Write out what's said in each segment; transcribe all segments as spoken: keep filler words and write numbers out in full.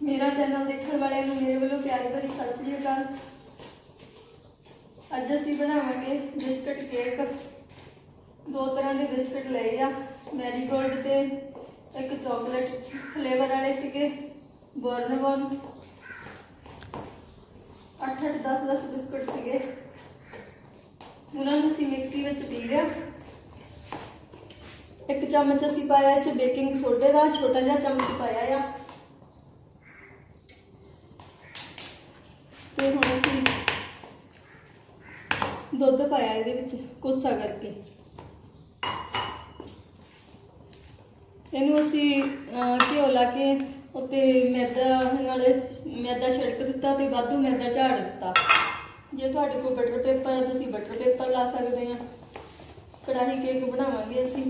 मेरा चैनल देखने वाले मेरे वालों प्यारी भरी सत श्री अकाल। अज असीं बनावांगे बिस्किट केक। दो तरह के बिस्किट लए आ, मैरीगोल्ड ते एक चॉकलेट फ्लेवर वाले सीगे बॉर्नबॉन। अठ अठ दस दस बिस्कुट सीगे, उन्होंने असीं मिक्सी विच पी लिया। एक चम्मच असीं पाया इच बेकिंग सोडे का, छोटा जिहा चम्मच पाया आ। ते हुण असीं दुध पाया इहदे विच कोसा करके। इहनूं असीं घिओ ला के उत्ते मैदा नाल मैदा छिड़क दिता ते वाधू मैदा झाड़ दिता। जे तुहाडे कोल बटर पेपर है तुसीं बटर पेपर ला सकदे आ। कड़ाही केक बनावांगे असीं।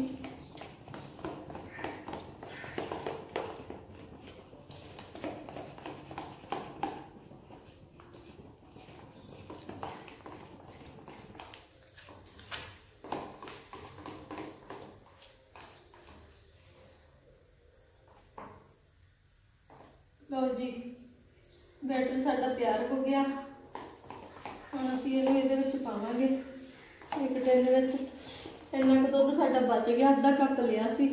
लो जी, बैटर साडा तैयार हो गया। हुण असीं इहनूं इहदे विच पावांगे। एक टिन विच इन्ना कुछ दुध साडा बच गया, अद्धा कप लिया सी।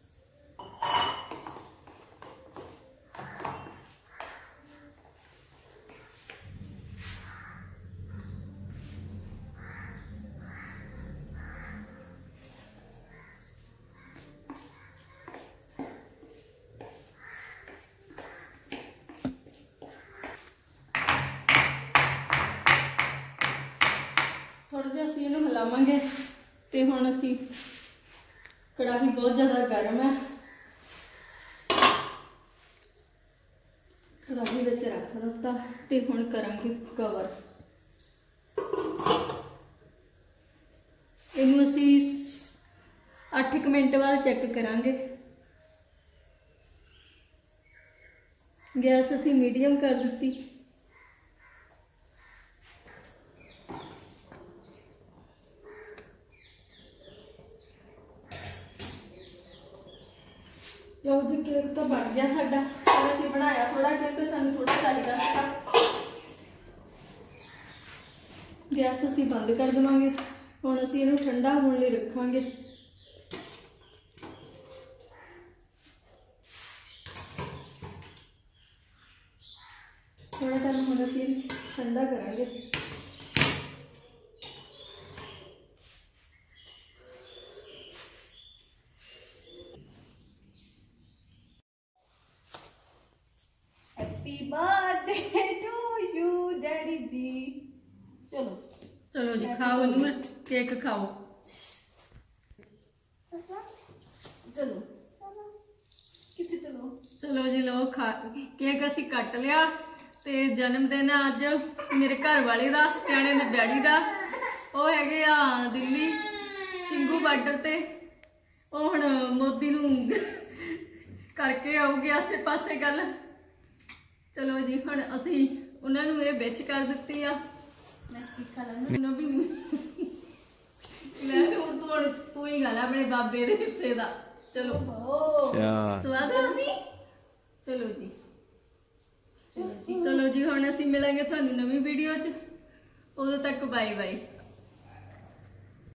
थोड़ा जिहा असीं इहनूं हिलावांगे ते हुण असीं कड़ाही बहुत ज़्यादा गर्म है, कड़ाही विच रख दिता ते हुण करांगे कवर। इहनूं असीं अठ क मिनट बाद चैक करांगे। गैस असीं मीडियम कर दित्ती। लो जी, केक तो बन गया साडा। असीं बनाया थोड़ा क्योंकि सानूं थोड़ा चाहिदा था। गैस असीं बंद कर देवांगे। हुण असीं इहनूं ठंडा होण लई रखांगे। थोड़ा टाइम हुण असीं ठंडा करांगे। Happy birthday to you daddy ji. चलो चलो जी, खाओ नूर, केक खाओ। चलो किथे चलो चलो जी, लो खा केक असीं कट लिया। ते जन्मदिन है अज मेरे घर वाले का, सियाणे दे डैडी का। वो हैगे आ दिल्ली सिंघू बार्डर ते। वो हुण मोदी नूं करके आऊगे आसे पासे गल। चलो जी, हुण असीं उन्हां नूं ये विश कर दित्ती आ। उन्हां भी ले हुण तूं हुण तूं ही गल अपने बाबे दे हिस्से दा। चलो स्वाद है मम्मी। चलो जी, चलो जी, हुण असीं मिलांगे तुहानूं नवीं वीडियो च। उदों तक बाय बाय।